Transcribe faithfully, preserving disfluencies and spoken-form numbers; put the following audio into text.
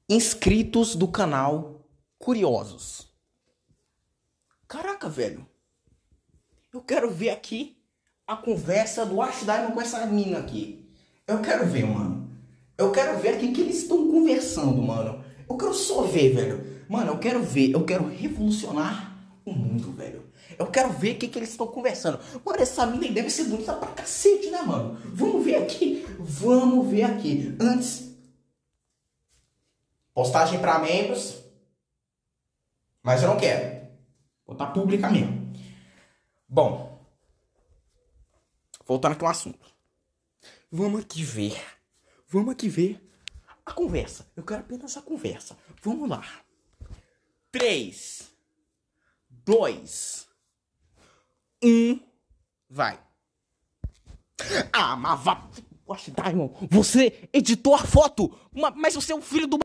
inscritos do canal curiosos. Caraca, velho. Eu quero ver aqui a conversa do Ash Diamond com essa mina aqui. Eu quero ver, mano. Eu quero ver aqui o que eles estão conversando, mano. Eu quero só ver, velho. Mano, eu quero ver. Eu quero revolucionar o mundo, velho. Eu quero ver o que, que eles estão conversando. Mano, essa mina aí deve ser bonita pra cacete, né, mano? Vamos ver aqui. Vamos ver aqui. Antes... Postagem pra membros. Mas eu não quero. Vou botar pública mesmo. Bom. Voltando aqui ao assunto. Vamos aqui ver. Vamos aqui ver a conversa. Eu quero apenas a conversa. Vamos lá. três, dois, um, vai. Ah, mas vá. Ash Diamond, você editou a foto, mas você é o filho do...